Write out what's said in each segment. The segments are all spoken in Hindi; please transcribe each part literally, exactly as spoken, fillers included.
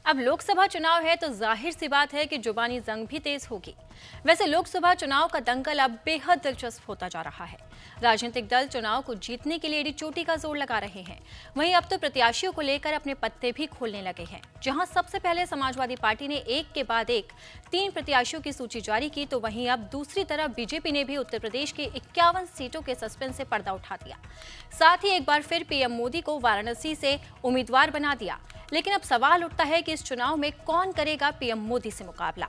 अब लोकसभा चुनाव है तो जाहिर सी बात है कि जुबानी जंग भी तेज होगी। वैसे लोकसभा चुनाव का दंगल अब बेहद दिलचस्प होता जा रहा है। राजनीतिक दल चुनाव को जीतने के लिए एड़ी चोटी का जोर लगा रहे हैं। वहीं अब तो प्रत्याशियों को लेकर अपने पत्ते भी खोलने लगे हैं। जहां सबसे पहले समाजवादी पार्टी ने एक के बाद एक तीन प्रत्याशियों की सूची जारी की, तो वहीं अब दूसरी तरफ बीजेपी ने भी उत्तर प्रदेश की इक्यावन सीटों के सस्पेंस से पर्दा उठा दिया। साथ ही एक बार फिर पीएम मोदी को वाराणसी से उम्मीदवार बना दिया। लेकिन अब सवाल उठता है कि इस चुनाव में कौन करेगा पीएम मोदी से मुकाबला।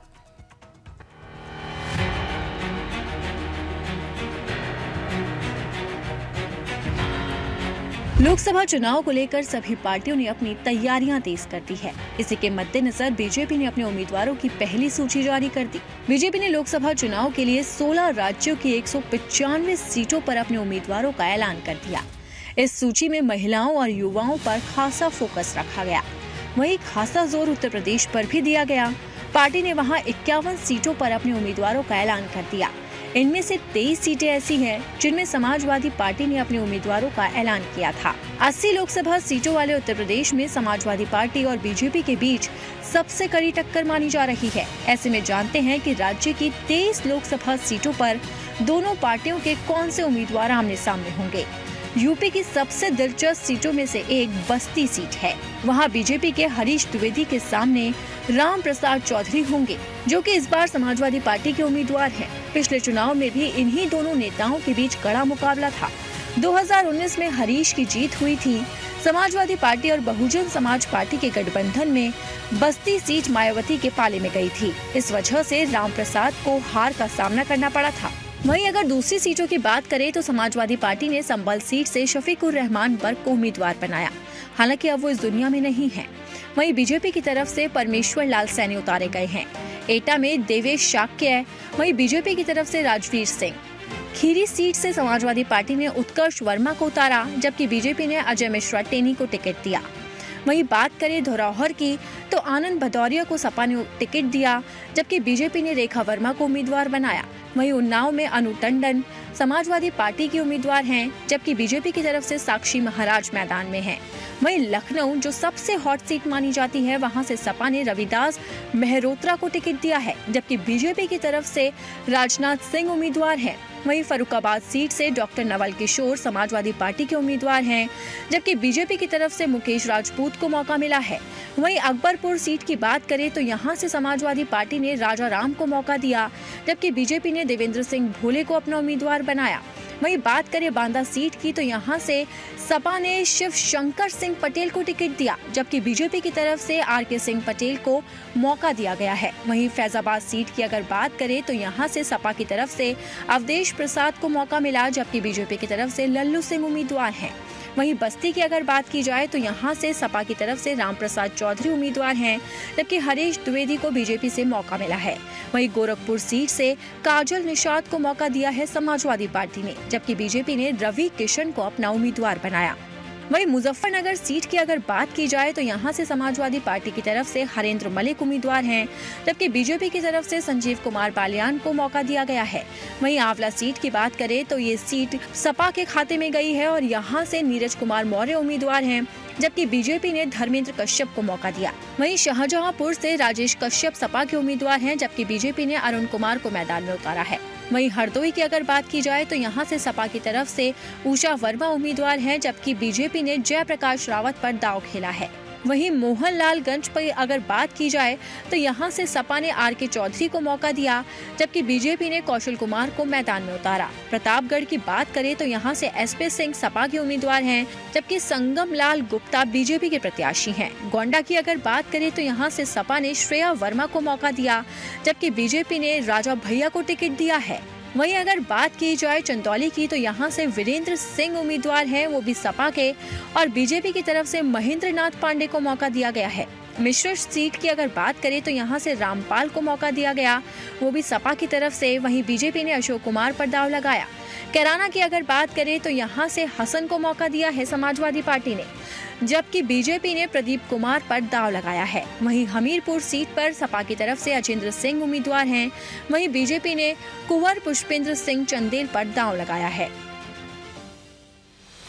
लोकसभा चुनाव को लेकर सभी पार्टियों ने अपनी तैयारियां तेज कर दी है। इसी के मद्देनजर बीजेपी ने अपने उम्मीदवारों की पहली सूची जारी कर दी। बीजेपी ने लोकसभा चुनाव के लिए सोलह राज्यों की एक सौ पचानवे सीटों पर अपने उम्मीदवारों का ऐलान कर दिया। इस सूची में महिलाओं और युवाओं पर खासा फोकस रखा गया। वहीं खासा जोर उत्तर प्रदेश पर भी दिया गया। पार्टी ने वहां इक्यावन सीटों पर अपने उम्मीदवारों का ऐलान कर दिया। इनमें से तेईस सीटें ऐसी हैं जिनमें समाजवादी पार्टी ने अपने उम्मीदवारों का ऐलान किया था। अस्सी लोकसभा सीटों वाले उत्तर प्रदेश में समाजवादी पार्टी और बीजेपी के बीच सबसे कड़ी टक्कर मानी जा रही है। ऐसे में जानते हैं कि राज्य की तेईस लोकसभा सीटों पर दोनों पार्टियों के कौन से उम्मीदवार आमने सामने होंगे। यूपी की सबसे दिलचस्प सीटों में से एक बस्ती सीट है। वहां बीजेपी के हरीश द्विवेदी के सामने राम प्रसाद चौधरी होंगे, जो कि इस बार समाजवादी पार्टी के उम्मीदवार हैं। पिछले चुनाव में भी इन्हीं दोनों नेताओं के बीच कड़ा मुकाबला था। दो हज़ार उन्नीस में हरीश की जीत हुई थी। समाजवादी पार्टी और बहुजन समाज पार्टी के गठबंधन में बस्ती सीट मायावती के पाले में गई थी। इस वजह से राम प्रसाद को हार का सामना करना पड़ा था। वहीं अगर दूसरी सीटों की बात करें तो समाजवादी पार्टी ने संभल सीट से शफीकुर रहमान बर्क को उम्मीदवार बनाया। हालांकि अब वो इस दुनिया में नहीं है। वहीं बीजेपी की तरफ से परमेश्वर लाल सैनी उतारे गए हैं। एटा में देवेश शाक्य है। वहीं बीजेपी की तरफ से राजवीर सिंह। खीरी सीट से समाजवादी पार्टी ने उत्कर्ष वर्मा को उतारा, जबकि बीजेपी ने अजय मिश्रा टेनी को टिकट दिया। वहीं बात करें धरोहर की तो आनंद भदौरिया को सपा ने टिकट दिया, जबकि बीजेपी ने रेखा वर्मा को उम्मीदवार बनाया। वहीं उन्नाव में अनु टंडन समाजवादी पार्टी के उम्मीदवार हैं, जबकि बीजेपी की तरफ से साक्षी महाराज मैदान में हैं। वहीं लखनऊ जो सबसे हॉट सीट मानी जाती है, वहां से सपा ने रविदास मेहरोत्रा को टिकट दिया है, जबकि बीजेपी की तरफ से राजनाथ सिंह उम्मीदवार हैं। वहीं फरुखाबाद सीट से डॉक्टर नवल किशोर समाजवादी पार्टी के उम्मीदवार हैं, जबकि बीजेपी की तरफ से मुकेश राजपूत को मौका मिला है। वहीं अकबरपुर सीट की बात करें तो यहां से समाजवादी पार्टी ने राजा राम को मौका दिया, जबकि बीजेपी ने देवेंद्र सिंह भोले को अपना उम्मीदवार बनाया। वहीं बात करें बांदा सीट की तो यहां से सपा ने शिव शंकर सिंह पटेल को टिकट दिया, जबकि बीजेपी की तरफ से आर के सिंह पटेल को मौका दिया गया है। वहीं फैजाबाद सीट की अगर बात करें तो यहां से सपा की तरफ से अवधेश प्रसाद को मौका मिला, जबकि बीजेपी की तरफ से लल्लू सिंह उम्मीदवार हैं। वहीं बस्ती की अगर बात की जाए तो यहां से सपा की तरफ से राम प्रसाद चौधरी उम्मीदवार हैं, जबकि हरीश द्विवेदी को बीजेपी से मौका मिला है। वहीं गोरखपुर सीट से काजल निषाद को मौका दिया है समाजवादी पार्टी ने, जबकि बीजेपी ने रवि किशन को अपना उम्मीदवार बनाया। वहीं मुजफ्फरनगर सीट की अगर बात की जाए तो यहां से समाजवादी पार्टी की तरफ से हरेंद्र मलिक उम्मीदवार हैं, जबकि बीजेपी की तरफ से संजीव कुमार बालियान को मौका दिया गया है। वहीं आंवला सीट की बात करें तो ये सीट सपा के खाते में गई है और यहां से नीरज कुमार मौर्य उम्मीदवार हैं, जबकि बीजेपी ने धर्मेंद्र कश्यप को मौका दिया। वहीं शाहजहांपुर से राजेश कश्यप सपा के उम्मीदवार हैं, जबकि बीजेपी ने अरुण कुमार को मैदान में उतारा है। वहीं हरदोई की अगर बात की जाए तो यहां से सपा की तरफ से उषा वर्मा उम्मीदवार हैं, जबकि बीजेपी ने जयप्रकाश रावत पर दांव खेला है। वहीं मोहनलालगंज पर अगर बात की जाए तो यहां से सपा ने आर के चौधरी को मौका दिया, जबकि बीजेपी ने कौशल कुमार को मैदान में उतारा। प्रतापगढ़ की बात करें तो यहां से एसपी सिंह सपा के उम्मीदवार हैं, जबकि संगम लाल गुप्ता बीजेपी के प्रत्याशी हैं। गोंडा की अगर बात करें तो यहां से सपा ने श्रेया वर्मा को मौका दिया, जबकि बीजेपी ने राजा भैया को टिकट दिया है। वहीं अगर बात की जाए चंदौली की तो यहां से वीरेंद्र सिंह उम्मीदवार हैं, वो भी सपा के, और बीजेपी की तरफ से महेंद्र नाथ पांडे को मौका दिया गया है। मिश्र सीट की अगर बात करें तो यहां से रामपाल को मौका दिया गया, वो भी सपा की तरफ से। वहीं बीजेपी ने अशोक कुमार पर दांव लगाया। कैराना की अगर बात करें तो यहां से हसन को मौका दिया है समाजवादी पार्टी ने, जबकि बीजेपी ने प्रदीप कुमार पर दांव लगाया है। वहीं हमीरपुर सीट पर सपा की तरफ से अजेंद्र सिंह उम्मीदवार हैं, वहीं बीजेपी ने कुंवर पुष्पेंद्र सिंह चंदेल पर दांव लगाया है।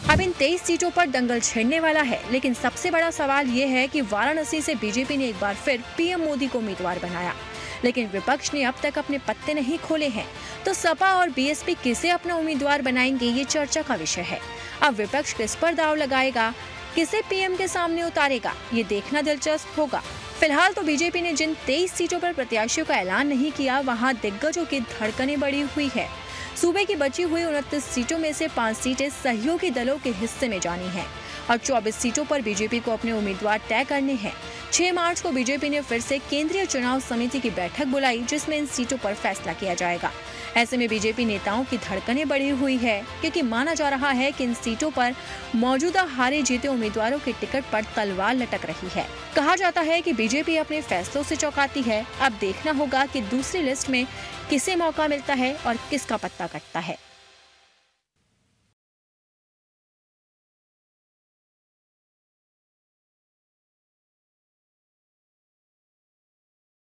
अब इन तेईस सीटों पर दंगल छिड़ने वाला है, लेकिन सबसे बड़ा सवाल ये है कि वाराणसी से बीजेपी ने एक बार फिर पीएम मोदी को उम्मीदवार बनाया, लेकिन विपक्ष ने अब तक अपने पत्ते नहीं खोले हैं। तो सपा और बीएसपी किसे अपना उम्मीदवार बनाएंगे, ये चर्चा का विषय है। अब विपक्ष किस पर दाव लगाएगा, किसे पीएम के सामने उतारेगा, ये देखना दिलचस्प होगा। फिलहाल तो बीजेपी ने जिन तेईस सीटों पर प्रत्याशियों का ऐलान नहीं किया, वहां दिग्गजों की धड़कनें बढ़ी हुई है। सूबे की बची हुई उनतीस सीटों में से पाँच सीटें सहयोगी दलों के हिस्से में जानी हैं और चौबीस सीटों पर बीजेपी को अपने उम्मीदवार तय करने हैं। छह मार्च को बीजेपी ने फिर से केंद्रीय चुनाव समिति की बैठक बुलाई, जिसमें इन सीटों पर फैसला किया जाएगा। ऐसे में बीजेपी नेताओं की धड़कनें बढ़ी हुई है, क्योंकि माना जा रहा है कि इन सीटों पर मौजूदा हारे जीते उम्मीदवारों के टिकट पर तलवार लटक रही है। कहा जाता है कि बीजेपी अपने फैसलों से चौंकाती है। अब देखना होगा कि दूसरी लिस्ट में किसे मौका मिलता है और किसका पत्ता कटता है।